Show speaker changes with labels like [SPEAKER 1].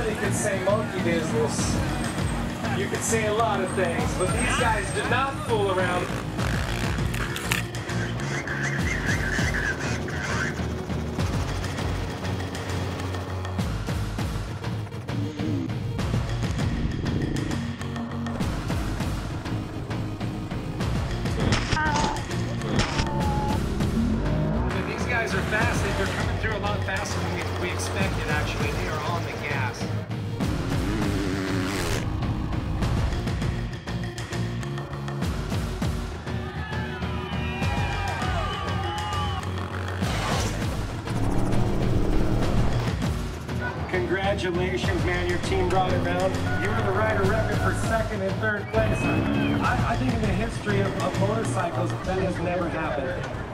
[SPEAKER 1] you could say monkey business. You could say a lot of things, but these guys did not fool around. These guys are fast. They're coming through a lot faster than we expected, actually. They are on the gas. Congratulations, man. Your team brought it down. You were the rider record for second and third place. I think in the history of motorcycles, that has never happened.